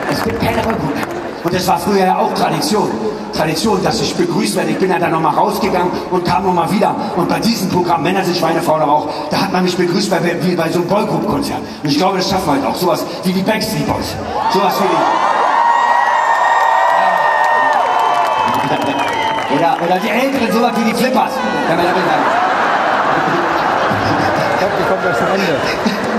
Es gibt keine Rückruf. Und das war früher ja auch Tradition. Tradition, dass ich begrüßt werde. Ich bin ja dann nochmal rausgegangen und kam nochmal wieder. Und bei diesem Programm, Männer sind Schweinefaul, aber auch, da hat man mich begrüßt wie bei so einem Boygroup-Konzert. Und ich glaube, das schaffen wir halt auch. Sowas wie die Backstreet Boys. Sowas wie die... Oder die Älteren, sowas wie die Flippers. Kann man damit sagen. Ich glaube, die kommt erst am Ende.